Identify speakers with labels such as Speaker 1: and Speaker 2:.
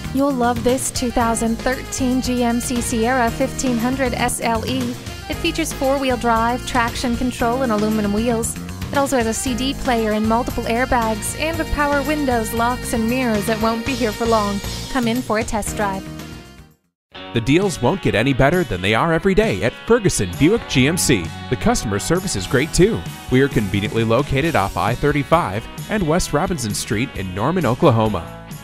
Speaker 1: You'll love this 2013 GMC Sierra 1500 SLE. It features four-wheel drive, traction control, and aluminum wheels. It also has a CD player and multiple airbags, and with power windows, locks, and mirrors that won't be here for long. Come in for a test drive.
Speaker 2: The deals won't get any better than they are every day at Ferguson Buick GMC. The customer service is great too. We are conveniently located off I-35 and West Robinson Street in Norman, Oklahoma.